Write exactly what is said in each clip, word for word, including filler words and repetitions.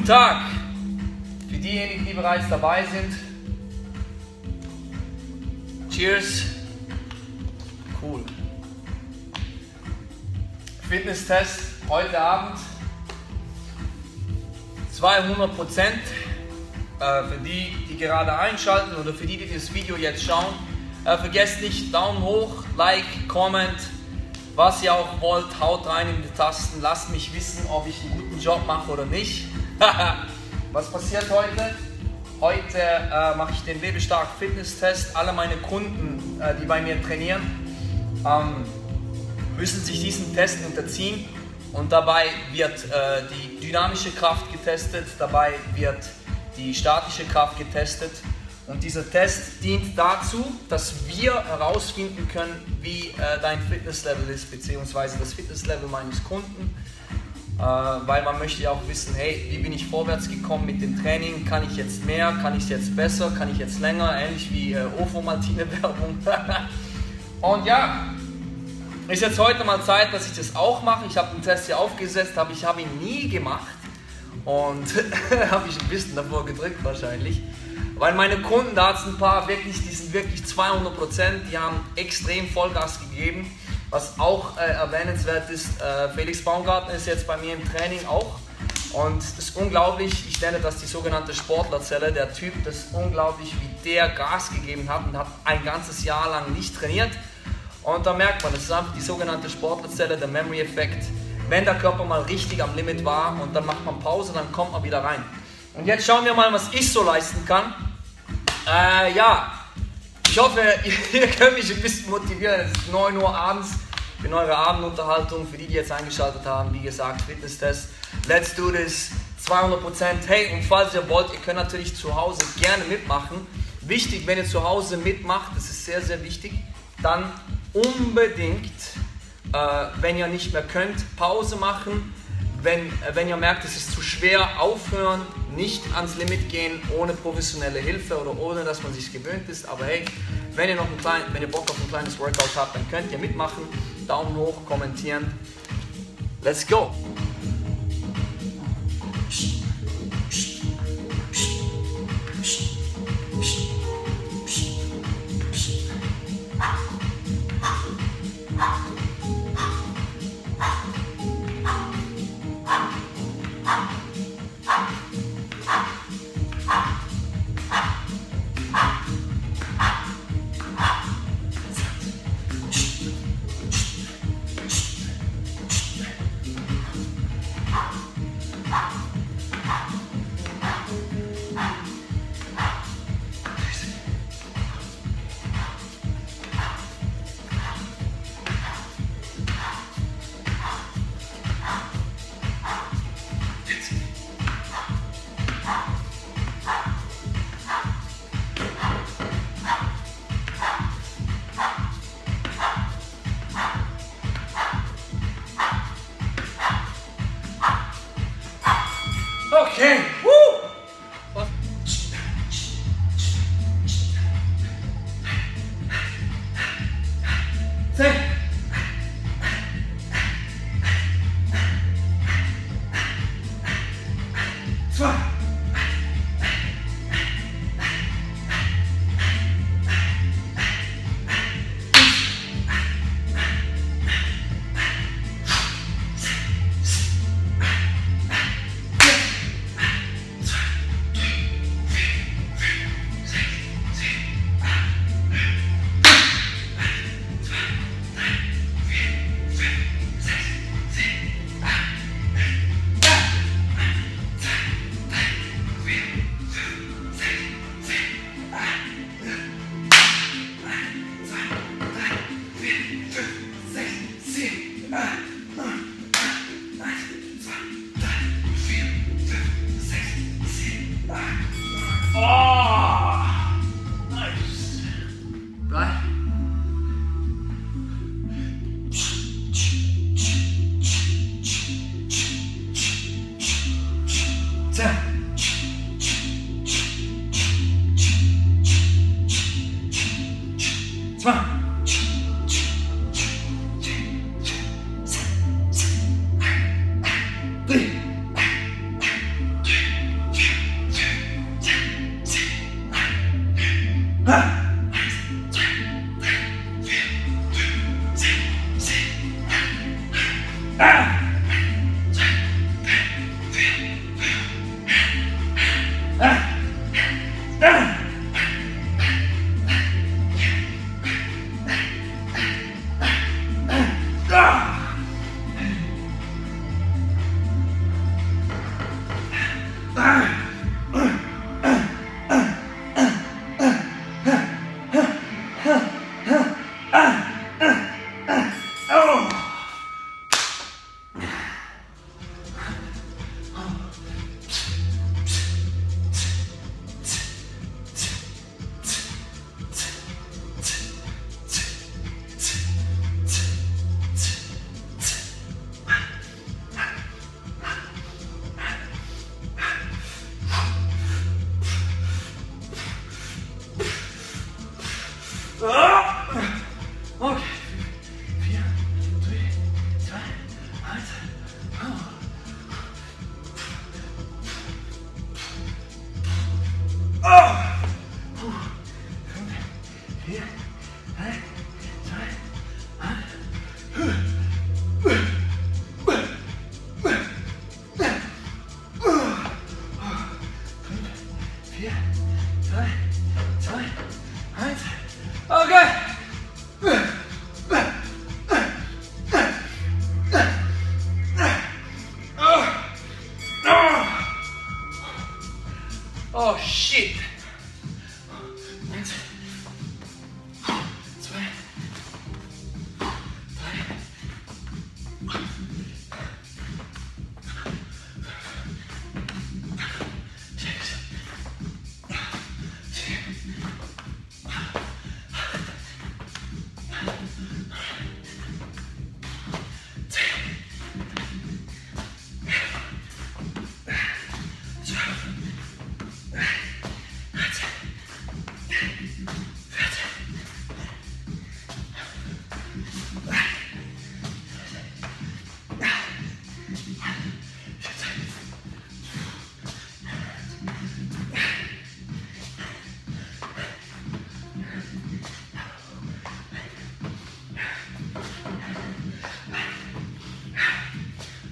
Tag! Für diejenigen, die bereits dabei sind, cheers! Cool. Fitnesstest heute Abend. zweihundert Prozent. Äh, für die, die gerade einschalten oder für die, die das Video jetzt schauen. Äh, vergesst nicht, Daumen hoch, Like, Comment, was ihr auch wollt, haut rein in die Tasten, lasst mich wissen, ob ich einen guten Job mache oder nicht. Was passiert heute? Heute äh, mache ich den Lebestark Fitness-Test. Alle meine Kunden, äh, die bei mir trainieren, ähm, müssen sich diesen Test unterziehen und dabei wird äh, die dynamische Kraft getestet, dabei wird die statische Kraft getestet. Und dieser Test dient dazu, dass wir herausfinden können, wie äh, dein Fitnesslevel ist, beziehungsweise das Fitnesslevel meines Kunden. Äh, weil man möchte ja auch wissen, hey, wie bin ich vorwärts gekommen mit dem Training? Kann ich jetzt mehr? Kann ich es jetzt besser? Kann ich jetzt länger? Ähnlich wie äh, Ovomaltine-Werbung. Und ja, ist jetzt heute mal Zeit, dass ich das auch mache. Ich habe den Test hier aufgesetzt, aber ich habe ihn nie gemacht. Und habe ich ein bisschen davor gedrückt wahrscheinlich. Weil meine Kunden, da hat es ein paar wirklich, die sind wirklich zweihundert Prozent, die haben extrem Vollgas gegeben. Was auch äh, erwähnenswert ist, äh, Felix Baumgartner ist jetzt bei mir im Training auch. Und das ist unglaublich, ich nenne das die sogenannte Sportlerzelle. Der Typ, das ist unglaublich, wie der Gas gegeben hat und hat ein ganzes Jahr lang nicht trainiert. Und da merkt man, das ist einfach die sogenannte Sportlerzelle, der Memory-Effekt. Wenn der Körper mal richtig am Limit war und dann macht man Pause, dann kommt man wieder rein. Und jetzt schauen wir mal, was ich so leisten kann. Äh, ja, ich hoffe, ihr könnt mich ein bisschen motivieren. Es ist neun Uhr abends, für eure Abendunterhaltung, für die, die jetzt eingeschaltet haben, wie gesagt, Fitnesstest. Let's do this, zweihundert Prozent. Hey, und falls ihr wollt, ihr könnt natürlich zu Hause gerne mitmachen. Wichtig, wenn ihr zu Hause mitmacht, das ist sehr, sehr wichtig, dann unbedingt, äh, wenn ihr nicht mehr könnt, Pause machen. Wenn, äh, wenn ihr merkt, es ist zu schwer, aufhören, nicht ans Limit gehen, ohne professionelle Hilfe oder ohne, dass man sich gewöhnt ist. Aber hey, wenn ihr noch ein klein, wenn ihr Bock auf ein kleines Workout habt, dann könnt ihr mitmachen. Daumen hoch, kommentieren. Let's go!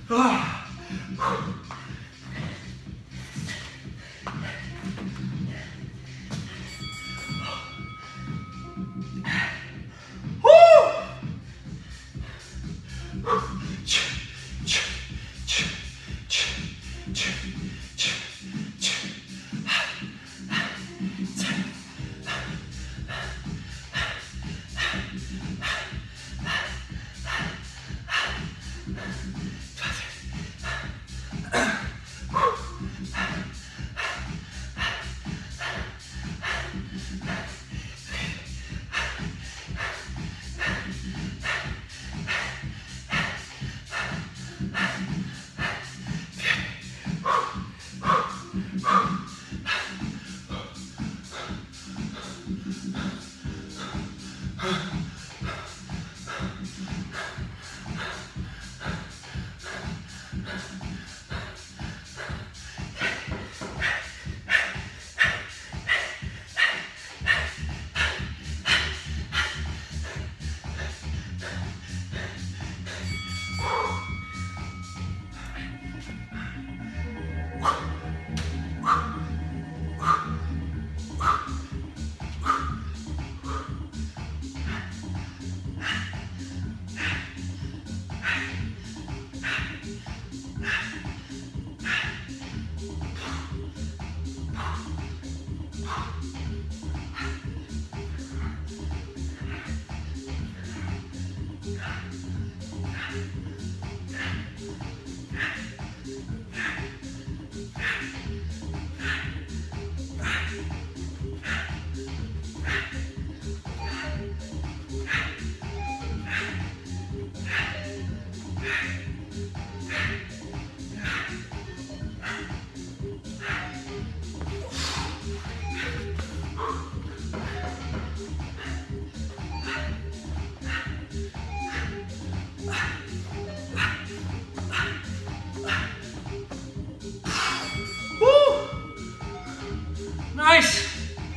Nice.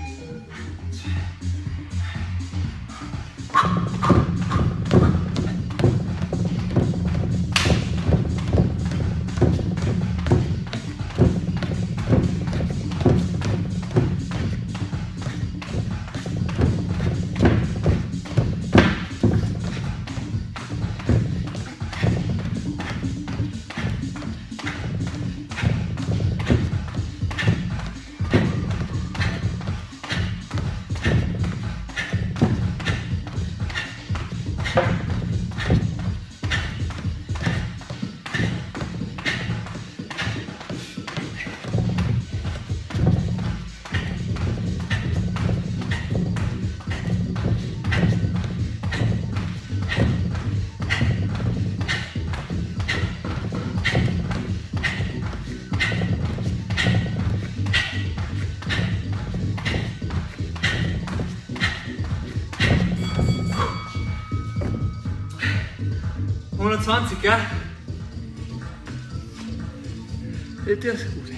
hundertzwanzig, ja? Das ist gut.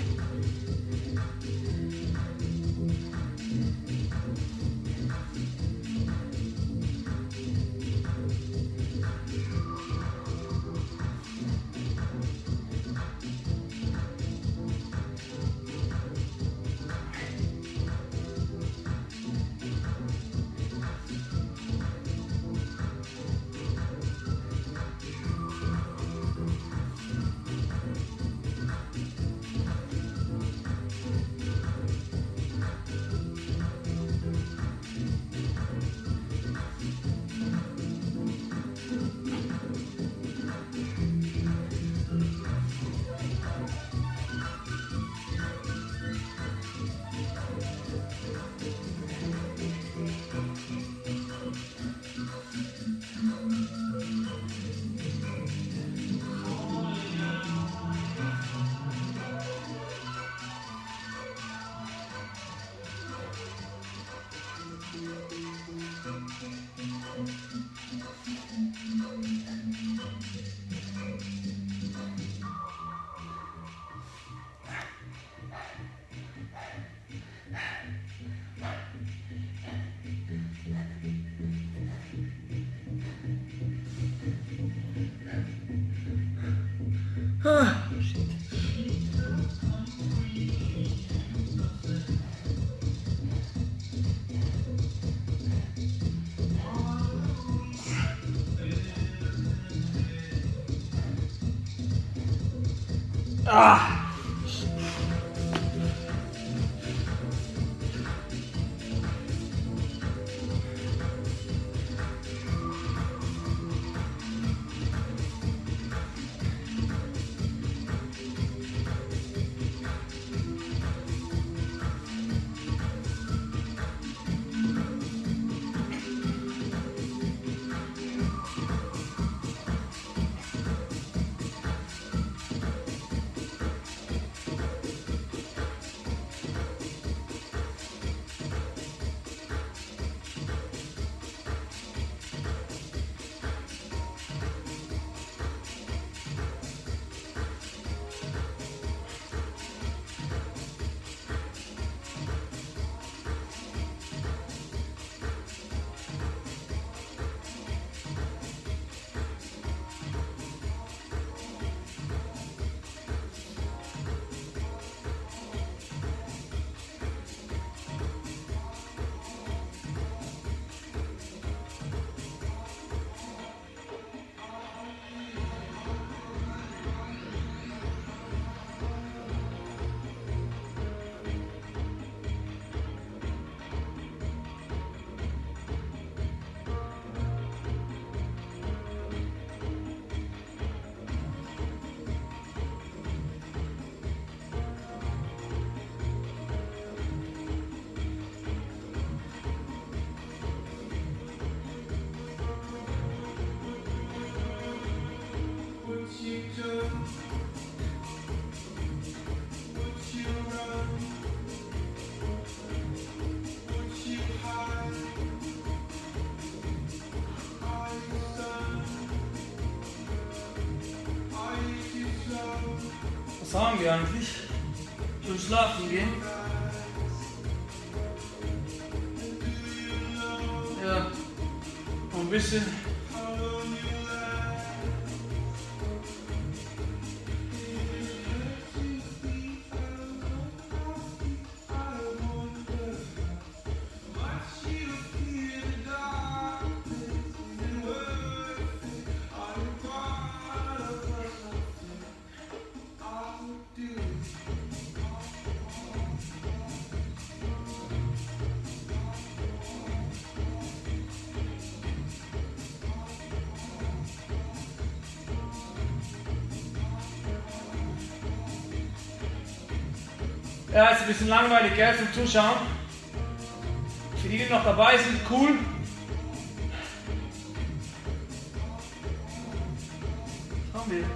Ah! Was haben wir eigentlich? Schon schlafen gehen? Ja, noch ein bisschen. Ja, ist ein bisschen langweilig, gell, zum Zuschauen. Für die, die noch dabei sind, cool. Was haben wir?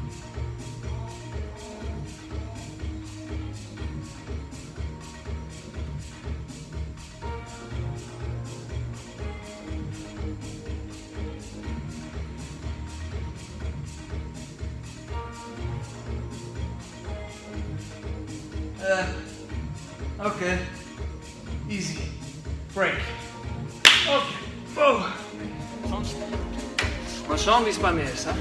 Uh, okay, easy, break. Okay, oh. Sonst mal schauen, wie es bei mir ist. He?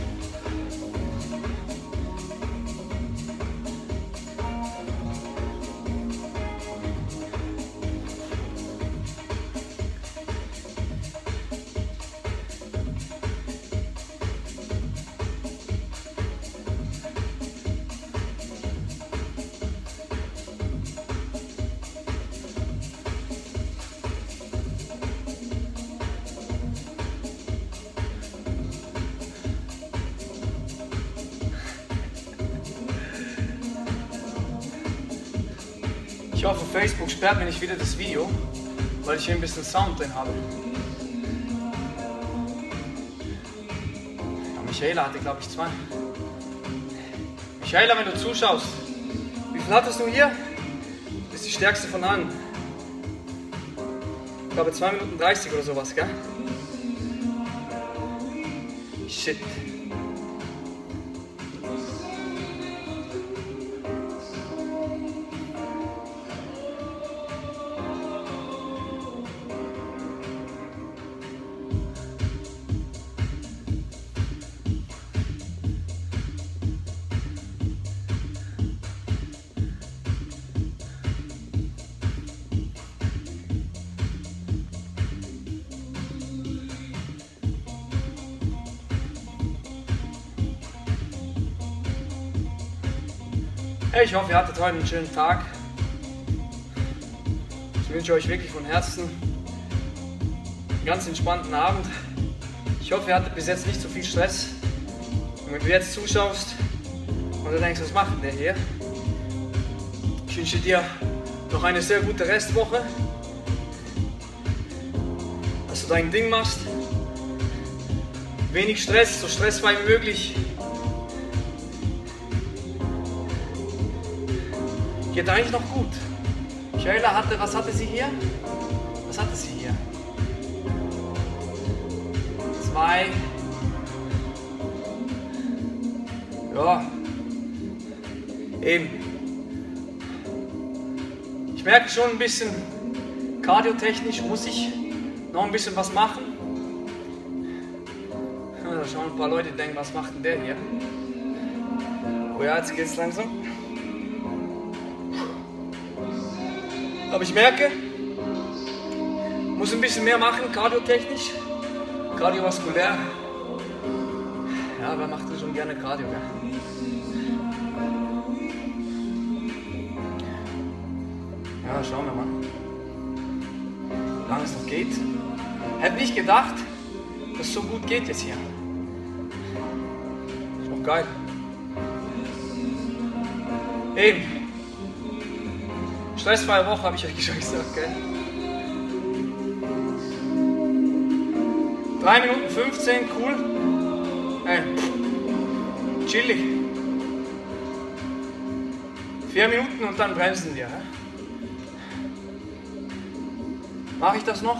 Ich hoffe, Facebook sperrt mir nicht wieder das Video, weil ich hier ein bisschen Sound drin habe. Ja, Michaela hatte, glaube ich, zwei. Michaela, wenn du zuschaust, wie viel hattest du hier? Du bist die stärkste von allen. Ich glaube zwei Minuten dreißig oder sowas, gell? Shit. Hey, ich hoffe, ihr hattet heute einen schönen Tag. Ich wünsche euch wirklich von Herzen einen ganz entspannten Abend. Ich hoffe, ihr hattet bis jetzt nicht so viel Stress. Und wenn du jetzt zuschaust und du denkst, was macht denn der hier? Ich wünsche dir noch eine sehr gute Restwoche. Dass du dein Ding machst. Wenig Stress, so stressfrei wie möglich. Geht eigentlich noch gut. Shayla hatte, was hatte sie hier? Was hatte sie hier? Zwei. Ja. Eben. Ich merke schon ein bisschen, kardiotechnisch muss ich noch ein bisschen was machen. Ja, da schauen ein paar Leute, die denken, was macht denn der hier? Oh ja, jetzt geht's langsam. Aber ich merke, muss ein bisschen mehr machen, kardiotechnisch, kardiovaskulär. Ja, wer macht das schon gerne Cardio, gell? Ja, schauen wir mal, wie lange es noch geht. Hätte nicht gedacht, dass es so gut geht jetzt hier. Ist noch geil. Eben. Stressfreie Woche, habe ich euch schon gesagt, gell? drei Minuten fünfzehn, cool. Hey, chillig. vier Minuten und dann bremsen wir. Hä? Mache ich das noch?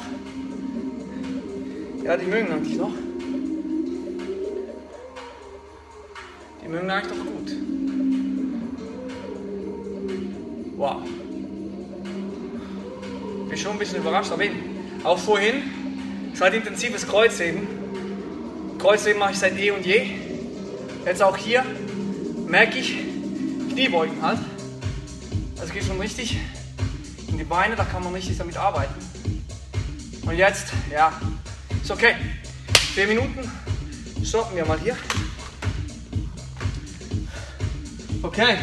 Ja, die mögen eigentlich noch. Die mögen eigentlich noch gut. Wow. Ich bin schon ein bisschen überrascht, aber eben, auch vorhin, seit intensives Kreuzheben. Kreuzheben mache ich seit eh und je. Jetzt auch hier merke ich Kniebeugen halt. Das geht schon richtig in die Beine, da kann man richtig damit arbeiten. Und jetzt, ja, ist okay. Vier Minuten, stoppen wir mal hier. Okay.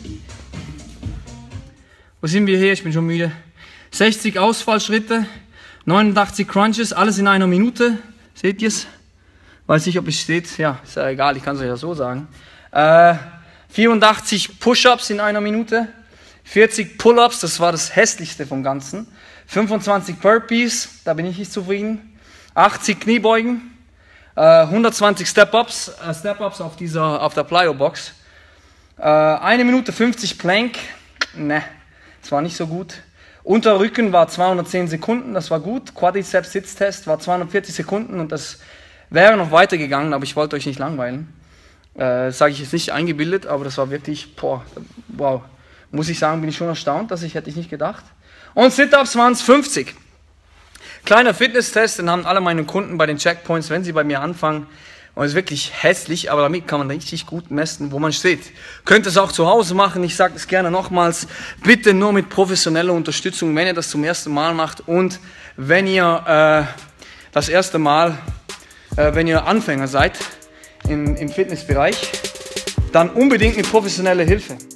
Wo sind wir hier? Ich bin schon müde. sechzig Ausfallschritte, neunundachtzig Crunches, alles in einer Minute. Seht ihr es? Weiß nicht, ob es steht. Ja, ist ja egal, ich kann es euch ja so sagen. Äh, vierundachtzig Push-Ups in einer Minute. vierzig Pull-Ups, das war das hässlichste vom Ganzen. fünfundzwanzig Burpees, da bin ich nicht zufrieden. achtzig Kniebeugen. Äh, hundertzwanzig Step-Ups, äh, Step-Ups auf, dieser, auf der Plyo-Box. Äh, eine Minute fünfzig Plank. Ne, das war nicht so gut. Unterrücken war zweihundertzehn Sekunden, das war gut. Quadriceps Sitztest war zweihundertvierzig Sekunden und das wäre noch weitergegangen, aber ich wollte euch nicht langweilen. Äh, sage ich jetzt nicht eingebildet, aber das war wirklich, boah, wow. Muss ich sagen, bin ich schon erstaunt, dass ich hätte ich nicht gedacht. Und Sit-Ups waren es fünfzig. Kleiner Fitnesstest, den haben alle meine Kunden bei den Checkpoints, wenn sie bei mir anfangen. Und es ist wirklich hässlich, aber damit kann man richtig gut messen, wo man steht. Könnt es auch zu Hause machen, ich sage es gerne nochmals. Bitte nur mit professioneller Unterstützung, wenn ihr das zum ersten Mal macht und wenn ihr äh, das erste Mal, äh, wenn ihr Anfänger seid im, im Fitnessbereich, dann unbedingt mit professioneller Hilfe.